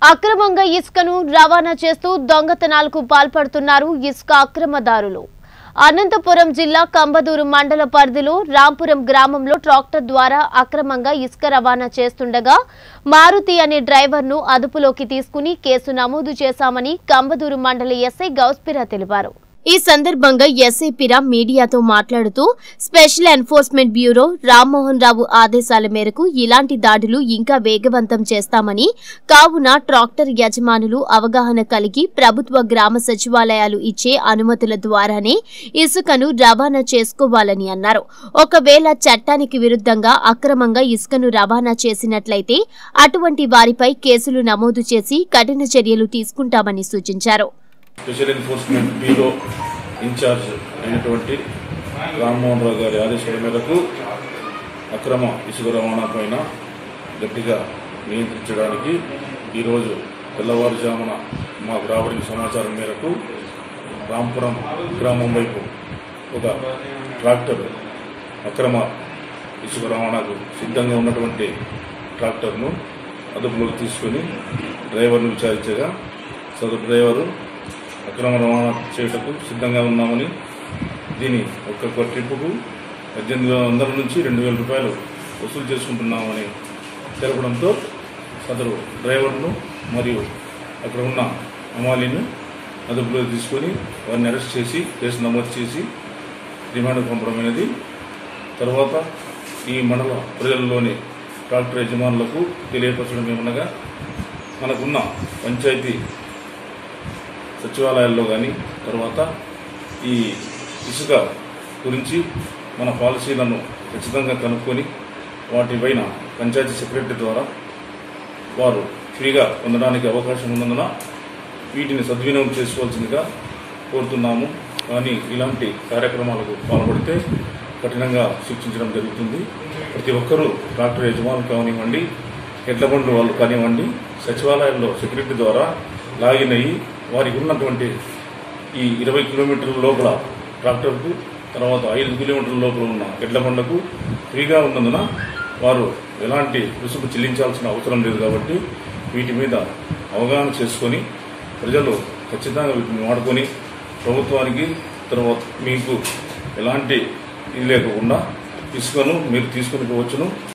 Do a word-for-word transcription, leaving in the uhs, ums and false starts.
అక్రమంగా ఇసుకను రవాణా చేస్తూ దొంగతనాలకు పాల్పడుతున్నారు ఇసుక అక్రమదారులు. అనంతపురం జిల్లా కంబదూరు మండల పరిధిలో రాంపురం గ్రామంలో ట్రాక్టర్ ద్వారా అక్రమంగా ఇసుక రవాణా చేస్తుండగా మారుతి అనే డ్రైవర్ను అదుపులోకి తీసుకుని కేసు నమోదు చేశామని కంబదూరు మండల ఎస్ఐ గౌస్పిరా తెలిపారు. ఈ సందర్భంగా ఎస్ఐ పిరా మీడియాతో మాట్లాడుతూ special enforcement bureau Rammohan Rao ఆదేశాల మేరకు ఇలాంటి దాడులు ఇంకా వేగవంతం చేస్తామని, కావున ట్రాక్టర్ యజమానులు అవగాహన కలిగి ప్రభుత్వ గ్రామ సచివాలయాలు ఇచ్చే అనుమతుల ద్వారానే ఇసుకను రవాణా చేసుకోవాలని అన్నారు. ఒకవేళ చట్టానికి విరుద్ధంగా అక్రమంగా ఇసుకను రవాణా చేసినట్లయితే అటువంటి వారిపై కేసులు నమోదు చేసి కఠిన చర్యలు తీసుకుంటామని సూచించారు. స్పెషల్ ఎన్ఫోర్స్మెంట్ బ్యూరో ఇన్ఛార్జ్ అయినటువంటి రామ్మోహన్ రావు గారి ఆదేశాల మేరకు అక్రమ ఇసుక రవాణా పైన గట్టిగా నియంత్రించడానికి ఈరోజు తెల్లవారుజామున మాకు రాబడిన సమాచారం మేరకు రాంపురం గ్రామం వైపు ఒక ట్రాక్టర్ అక్రమ ఇసుక రవాణాకు సిద్ధంగా ఉన్నటువంటి ట్రాక్టర్ను అదుపులోకి తీసుకుని డ్రైవర్ను విచారించగా సదరు డ్రైవరు అక్రమ రవాణా చేయటకు సిద్ధంగా ఉన్నామని, దీని ఒక్కొక్క ట్రిప్పుకు పద్దెనిమిది వందల నుంచి రెండు వేల రూపాయలు వసూలు చేసుకుంటున్నామని తెలపడంతో సదరు డ్రైవర్ను మరియు అక్కడ ఉన్న అమాలీని అదుపులో తీసుకొని వారిని అరెస్ట్ చేసి కేసు నమోదు చేసి రిమాండ్కు పంపడం అనేది. తర్వాత ఈ మండల ప్రజల్లోని ట్రాక్టర్ యజమానులకు తెలియపరచడం ఏమనగా, మనకున్న పంచాయతీ సచివాలయాల్లో కానీ తర్వాత ఈ ఇసుక గురించి మన పాలసీలను ఖచ్చితంగా కనుక్కొని వాటిపైన పంచాయతీ సెక్రటరీ ద్వారా వారు ఫ్రీగా పొందడానికి అవకాశం ఉన్నందున వీటిని సద్వినియోగం చేసుకోవాల్సిందిగా కోరుతున్నాము. కానీ ఇలాంటి కార్యక్రమాలకు పాల్పడితే కఠినంగా శిక్షించడం జరుగుతుంది. ప్రతి ఒక్కరూ ట్రాక్టర్ యజమానులు కానివ్వండి, ఎడ్ల బండ్లు వాళ్ళు కానివ్వండి, సచివాలయాల్లో సెక్రటరీ ద్వారా లాగిన్ అయ్యి వారికి ఉన్నటువంటి ఈ ఇరవై కిలోమీటర్ల లోపల ట్రాక్టర్కు, తర్వాత ఐదు కిలోమీటర్ల లోపల ఉన్న ఎడ్ల బండ్లకు ఫ్రీగా ఉన్నందున వారు ఎలాంటి రుసుము చెల్లించాల్సిన అవసరం లేదు. కాబట్టి వీటి మీద అవగాహన చేసుకొని ప్రజలు ఖచ్చితంగా వీటిని వాడుకొని ప్రభుత్వానికి తర్వాత మీకు ఎలాంటి ఇది లేకుండా ఇసుకను మీరు తీసుకుని పోవచ్చును.